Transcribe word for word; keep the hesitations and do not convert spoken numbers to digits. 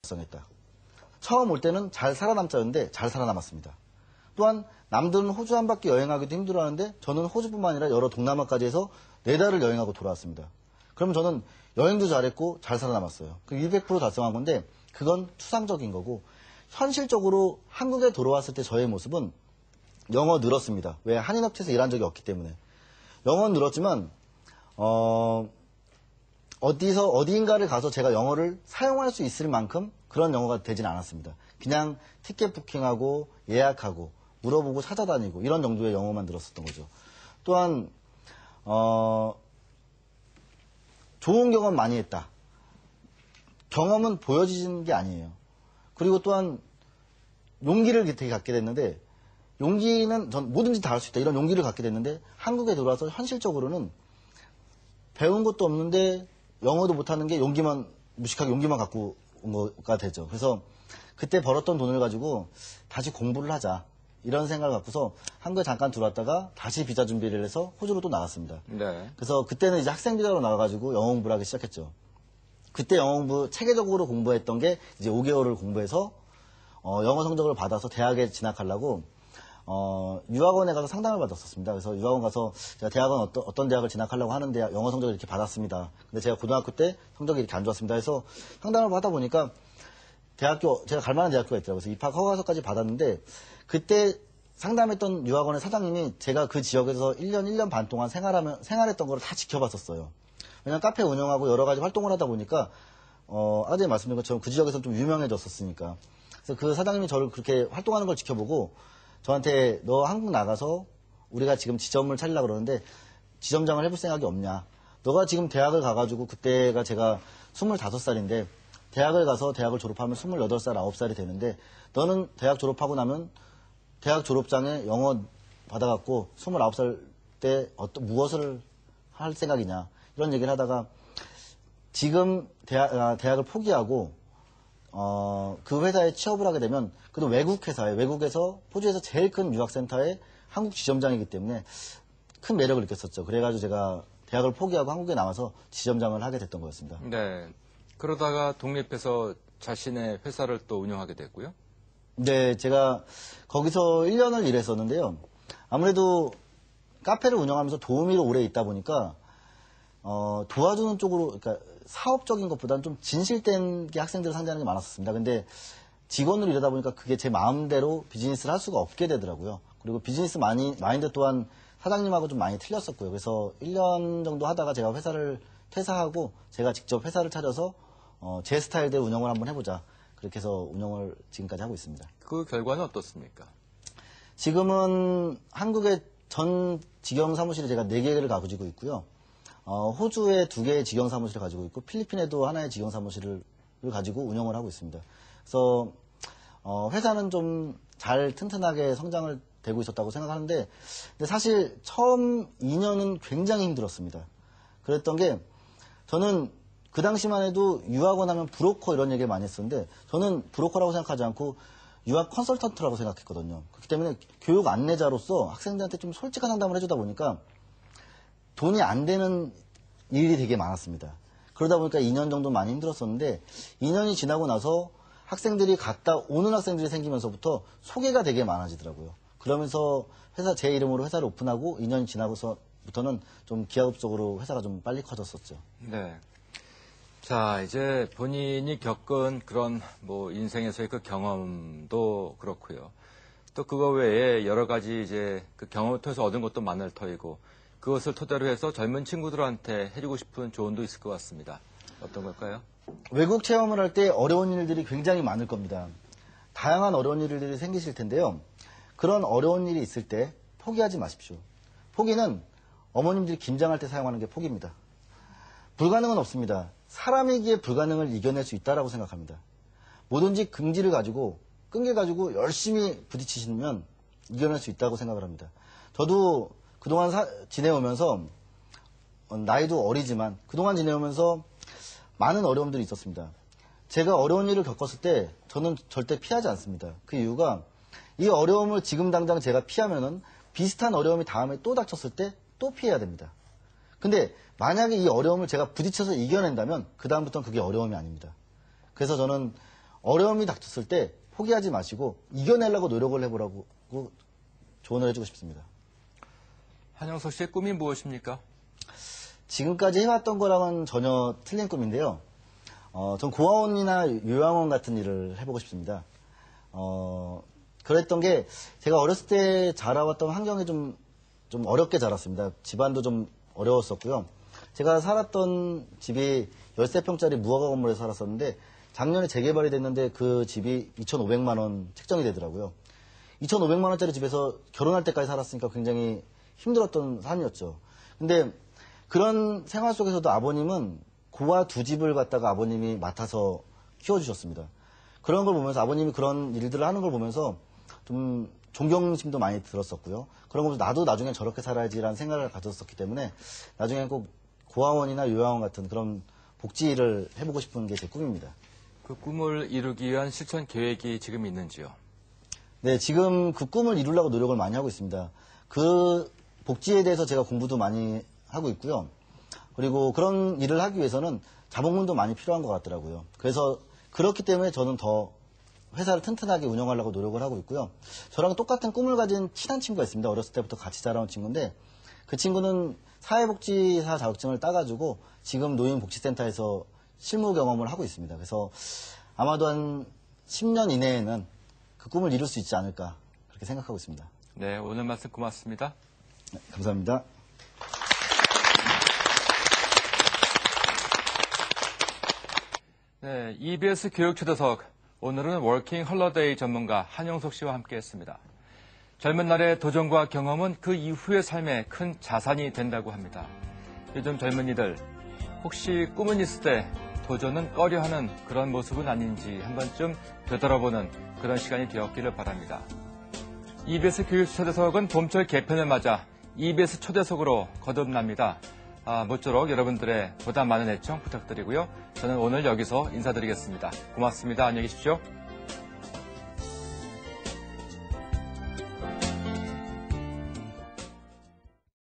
달성했다. 처음 올 때는 잘 살아남자였는데 잘 살아남았습니다. 또한 남들은 호주 한 바퀴 여행하기도 힘들어하는데 저는 호주뿐만 아니라 여러 동남아까지 해서 네 달을 여행하고 돌아왔습니다. 그러면 저는 여행도 잘했고 잘 살아남았어요. 그 이백 퍼센트 달성한 건데 그건 추상적인 거고 현실적으로 한국에 돌아왔을 때 저의 모습은 영어 늘었습니다. 왜? 한인업체에서 일한 적이 없기 때문에. 영어 늘었지만 어, 어디서 어디인가를 가서 제가 영어를 사용할 수 있을 만큼 그런 영어가 되진 않았습니다. 그냥 티켓 부킹하고 예약하고 물어보고 찾아다니고 이런 정도의 영어만 들었었던 거죠. 또한 어, 좋은 경험 많이 했다. 경험은 보여지는 게 아니에요. 그리고 또한 용기를 되게 갖게 됐는데 용기는 전 뭐든지 다 할 수 있다. 이런 용기를 갖게 됐는데 한국에 들어와서 현실적으로는 배운 것도 없는데 영어도 못하는 게 용기만 무식하게 용기만 갖고 온 거가 되죠. 그래서 그때 벌었던 돈을 가지고 다시 공부를 하자. 이런 생각을 갖고서 한국에 잠깐 들어왔다가 다시 비자 준비를 해서 호주로 또 나갔습니다. 네. 그래서 그때는 이제 학생 비자로 나가가지고 영어 공부를 하기 시작했죠. 그때 영어 공부 체계적으로 공부했던 게 이제 오 개월을 공부해서 어, 영어 성적을 받아서 대학에 진학하려고 어, 유학원에 가서 상담을 받았었습니다. 그래서 유학원 가서 제가 대학은 어떤, 어떤 대학을 진학하려고 하는데 영어 성적을 이렇게 받았습니다. 근데 제가 고등학교 때 성적이 이렇게 안 좋았습니다. 해서 상담을 받다 보니까 대학교, 제가 갈 만한 대학교가 있더라고요. 그래서 입학 허가서까지 받았는데 그때 상담했던 유학원의 사장님이 제가 그 지역에서 일 년, 일 년 반 동안 생활하면, 생활했던 걸 다 지켜봤었어요. 왜냐면 카페 운영하고 여러 가지 활동을 하다 보니까, 어, 아까 전에 말씀드린 것처럼 그 지역에서 좀 유명해졌었으니까. 그래서 그 사장님이 저를 그렇게 활동하는 걸 지켜보고 저한테 너 한국 나가서 우리가 지금 지점을 차리려고 그러는데 지점장을 해볼 생각이 없냐. 너가 지금 대학을 가가지고 그때가 제가 스물다섯 살인데 대학을 가서 대학을 졸업하면 스물여덟 살, 아홉 살이 되는데 너는 대학 졸업하고 나면 대학 졸업장에 영어 받아갖고 스물아홉 살 때 어떤 무엇을 할 생각이냐 이런 얘기를 하다가 지금 대학, 아, 대학을 포기하고 어, 그 회사에 취업을 하게 되면 그래도 외국 회사에 외국에서 호주에서 제일 큰 유학센터의 한국 지점장이기 때문에 큰 매력을 느꼈었죠. 그래가지고 제가 대학을 포기하고 한국에 나와서 지점장을 하게 됐던 거였습니다. 네. 그러다가 독립해서 자신의 회사를 또 운영하게 됐고요. 네, 제가 거기서 일 년을 일했었는데요. 아무래도 카페를 운영하면서 도우미로 오래 있다 보니까 어, 도와주는 쪽으로, 그러니까 사업적인 것보다는 좀 진실된 게 학생들을 상대하는 게 많았었습니다. 근데 직원으로 일하다 보니까 그게 제 마음대로 비즈니스를 할 수가 없게 되더라고요. 그리고 비즈니스 마니, 마인드 또한 사장님하고 좀 많이 틀렸었고요. 그래서 일 년 정도 하다가 제가 회사를 퇴사하고 제가 직접 회사를 차려서 어, 제 스타일대로 운영을 한번 해보자. 그렇게 해서 운영을 지금까지 하고 있습니다. 그 결과는 어떻습니까? 지금은 한국의 전 직영 사무실에 제가 네 개를 가지고 있고요. 어, 호주에 두 개의 직영 사무실을 가지고 있고 필리핀에도 하나의 직영 사무실을 가지고 운영을 하고 있습니다. 그래서 어, 회사는 좀 잘 튼튼하게 성장을 되고 있었다고 생각하는데 근데 사실 처음 이 년은 굉장히 힘들었습니다. 그랬던 게 저는 그 당시만 해도 유학원 하면 브로커 이런 얘기를 많이 했었는데 저는 브로커라고 생각하지 않고 유학 컨설턴트라고 생각했거든요. 그렇기 때문에 교육 안내자로서 학생들한테 좀 솔직한 상담을 해주다 보니까 돈이 안 되는 일이 되게 많았습니다. 그러다 보니까 이 년 정도 많이 힘들었었는데 이 년이 지나고 나서 학생들이 갔다 오는 학생들이 생기면서부터 소개가 되게 많아지더라고요. 그러면서 회사 제 이름으로 회사를 오픈하고 이 년이 지나고서부터는 좀 기하급적으로 회사가 좀 빨리 커졌었죠. 네. 자, 이제 본인이 겪은 그런 뭐 인생에서의 그 경험도 그렇고요. 또 그거 외에 여러 가지 이제 그 경험을 통해서 얻은 것도 많을 터이고 그것을 토대로 해서 젊은 친구들한테 해주고 싶은 조언도 있을 것 같습니다. 어떤 걸까요? 외국 체험을 할 때 어려운 일들이 굉장히 많을 겁니다. 다양한 어려운 일들이 생기실 텐데요. 그런 어려운 일이 있을 때 포기하지 마십시오. 포기는 어머님들이 김장할 때 사용하는 게 포기입니다. 불가능은 없습니다. 사람이기에 불가능을 이겨낼 수 있다고 생각합니다. 뭐든지 긍지를 가지고 끈기가지고 열심히 부딪히시면 이겨낼 수 있다고 생각을 합니다. 저도 그동안 사, 지내오면서 나이도 어리지만 그동안 지내오면서 많은 어려움들이 있었습니다. 제가 어려운 일을 겪었을 때 저는 절대 피하지 않습니다. 그 이유가 이 어려움을 지금 당장 제가 피하면은 비슷한 어려움이 다음에 또 닥쳤을 때 또 피해야 됩니다. 근데 만약에 이 어려움을 제가 부딪혀서 이겨낸다면 그 다음부터는 그게 어려움이 아닙니다. 그래서 저는 어려움이 닥쳤을 때 포기하지 마시고 이겨내려고 노력을 해보라고 조언을 해주고 싶습니다. 한영석 씨의 꿈이 무엇입니까? 지금까지 해왔던 거랑은 전혀 틀린 꿈인데요. 어, 전 고아원이나 요양원 같은 일을 해보고 싶습니다. 어, 그랬던 게 제가 어렸을 때 자라왔던 환경이 좀, 좀 어렵게 자랐습니다. 집안도 좀 어려웠었고요. 제가 살았던 집이 열세 평짜리 무허가 건물에 살았었는데 작년에 재개발이 됐는데 그 집이 이천오백만 원 책정이 되더라고요. 이천오백만 원짜리 집에서 결혼할 때까지 살았으니까 굉장히 힘들었던 삶이었죠. 근데 그런 생활 속에서도 아버님은 고아 두 집을 갖다가 아버님이 맡아서 키워주셨습니다. 그런 걸 보면서 아버님이 그런 일들을 하는 걸 보면서 좀 존경심도 많이 들었었고요. 그런 걸 나도 나중에 저렇게 살아야지라는 생각을 가졌었기 때문에 나중엔 꼭 고아원이나 요양원 같은 그런 복지 일을 해보고 싶은 게 제 꿈입니다. 그 꿈을 이루기 위한 실천 계획이 지금 있는지요? 네, 지금 그 꿈을 이루려고 노력을 많이 하고 있습니다. 그 복지에 대해서 제가 공부도 많이 하고 있고요. 그리고 그런 일을 하기 위해서는 자본금도 많이 필요한 것 같더라고요. 그래서 그렇기 때문에 저는 더 회사를 튼튼하게 운영하려고 노력을 하고 있고요. 저랑 똑같은 꿈을 가진 친한 친구가 있습니다. 어렸을 때부터 같이 자라온 친구인데 그 친구는 사회복지사 자격증을 따가지고 지금 노인복지센터에서 실무 경험을 하고 있습니다. 그래서 아마도 한 십 년 이내에는 그 꿈을 이룰 수 있지 않을까 그렇게 생각하고 있습니다. 네, 오늘 말씀 고맙습니다. 네, 감사합니다. 네, 이비에스 교육초대석. 오늘은 워킹 홀러데이 전문가 한영석 씨와 함께했습니다. 젊은 날의 도전과 경험은 그 이후의 삶에 큰 자산이 된다고 합니다. 요즘 젊은이들 혹시 꿈은 있을 때 도전은 꺼려하는 그런 모습은 아닌지 한 번쯤 되돌아보는 그런 시간이 되었기를 바랍니다. 이비에스 교육초대석은 봄철 개편을 맞아 이비에스 초대석으로 거듭납니다. 아, 모쪼록 여러분들의 보다 많은 애청 부탁드리고요. 저는 오늘 여기서 인사드리겠습니다. 고맙습니다. 안녕히 계십시오.